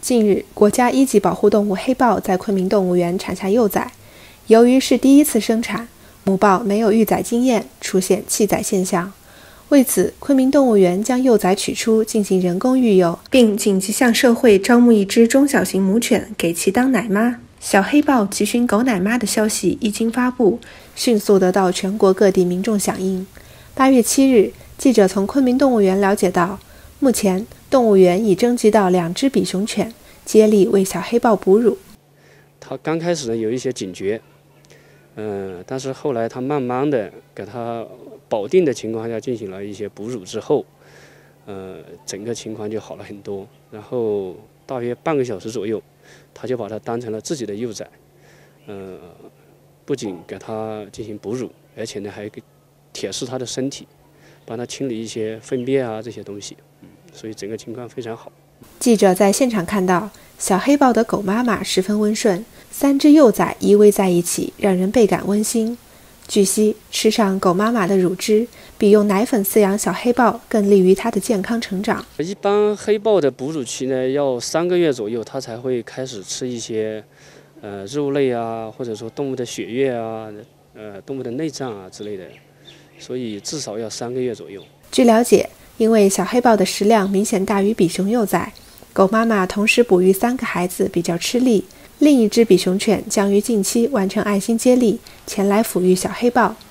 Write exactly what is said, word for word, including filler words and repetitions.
近日，国家一级保护动物黑豹在昆明动物园产下幼崽，由于是第一次生产，母豹没有育崽经验，出现弃崽现象。为此，昆明动物园将幼崽取出进行人工育幼，并紧急向社会招募一只中小型母犬给其当奶妈。小黑豹急寻狗奶妈的消息一经发布，迅速得到全国各地民众响应。八月七日，记者从昆明动物园了解到，目前动物园已征集到两只比熊犬，接力为小黑豹哺乳。 他刚开始呢有一些警觉，嗯、呃，但是后来他慢慢的给他保定的情况下进行了一些哺乳之后，呃，整个情况就好了很多。然后大约半个小时左右，他就把它当成了自己的幼崽，呃，不仅给它进行哺乳，而且呢还给舔舐它的身体，帮它清理一些粪便啊这些东西，嗯，所以整个情况非常好。 记者在现场看到，小黑豹的狗妈妈十分温顺，三只幼崽依偎在一起，让人倍感温馨。据悉，吃上狗妈妈的乳汁，比用奶粉饲养小黑豹更利于它的健康成长。 一般黑豹的哺乳期呢，要三个月左右，它才会开始吃一些，呃，肉类啊，或者说动物的血液啊，呃，动物的内脏啊之类的，所以至少要三个月左右。 据了解，因为小黑豹的食量明显大于比熊幼崽，狗妈妈同时哺育三个孩子比较吃力。另一只比熊犬将于近期完成爱心接力，前来抚育小黑豹。